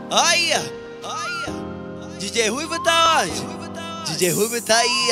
Aí, DJ Ruivo tá onde? DJ Ruivo tá aí.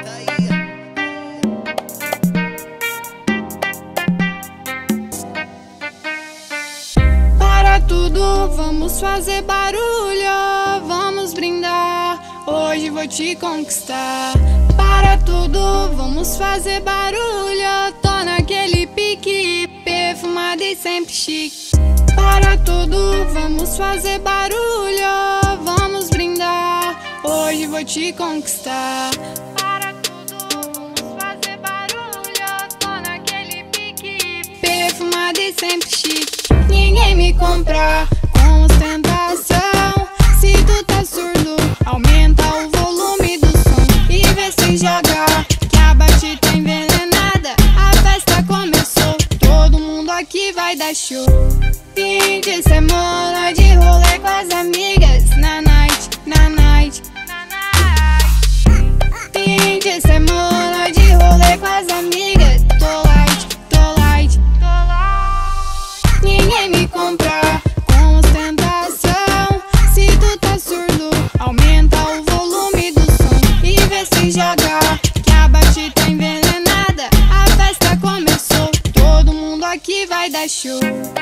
Para tudo, vamos fazer barulho, vamos brindar, hoje vou te conquistar. Para tudo, vamos fazer barulho, tô naquele pique, perfumado e sempre chique. Para tudo, vamos fazer barulho, vamos brindar, hoje vou te conquistar. Para tudo, vamos fazer barulho, tô naquele pique, perfumado e sempre chique. Ninguém me compra com ostentação. Se tu tá surdo, aumenta o volume do som e vê se joga, que a batida tá envenenada. A festa começou, todo mundo aqui vai dar show. Fim de semana de rolê com as amigas, na night, na night, na night. Fim de semana de rolê com as amigas, tô light, tô light, tô light. Ninguém me compra com ostentação. Se tu tá surdo, aumenta o volume do som e vê se joga, que a batida tá envenenada. A festa começou, todo mundo aqui vai dar show.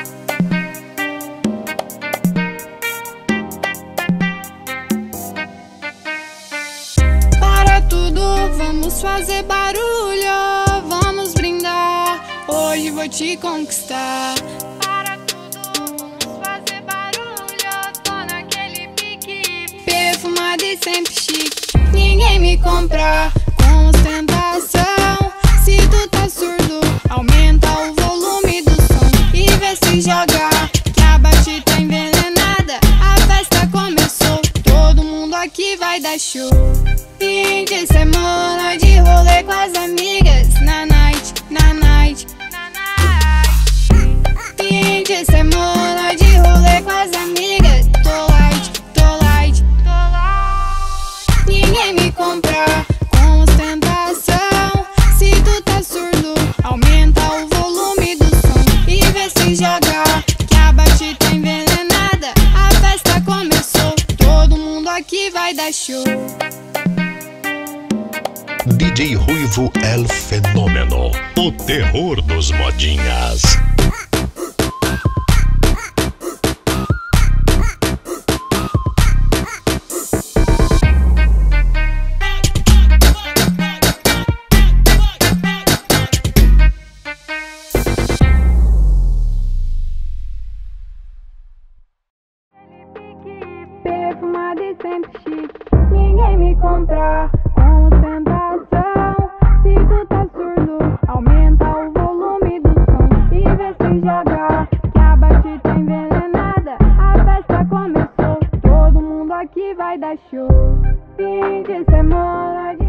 Vamos fazer barulho, vamos brindar, hoje vou te conquistar. Para tudo, vamos fazer barulho, tô naquele pique, perfumado e sempre chique. Ninguém me compra com ostentação. Se tu tá surdo, aumenta o volume do som e vê se joga, que a batida tá envenenada. A festa começou, todo mundo aqui vai dar show. Fim de semana de rolê com as amigas, na night, na night, na night. Fim de semana de rolê com as amigas, tô light, tô light, tô light. Ninguém me compra com ostentação. Se tu tá surdo, aumenta o volume do som e vê se joga, que a batida tá envenenada. A festa começou, todo mundo aqui vai dar show. DJ Ruivo El Fenômeno, o terror dos modinhas. Perfumado e sempre chique, ninguém me compra com ostentação. Se tu tá surdo, aumenta o volume do som e vê se joga, que a batida tá envenenada. A festa começou, todo mundo aqui vai dar show. Fim de semana